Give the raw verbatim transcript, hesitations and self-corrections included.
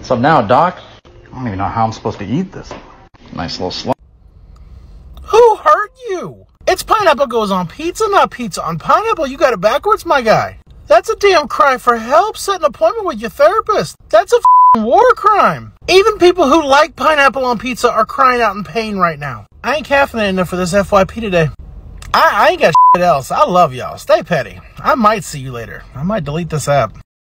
So now, Doc, I don't even know how I'm supposed to eat this. Nice little slug. Who hurt you? It's pineapple goes on pizza, not pizza on pineapple. You got it backwards, my guy. That's a damn cry for help. Set an appointment with your therapist. That's a f***ing war crime. Even people who like pineapple on pizza are crying out in pain right now. I ain't caffeinated enough for this F Y P today. I, I ain't got shit else. I love y'all. Stay petty. I might see you later. I might delete this app.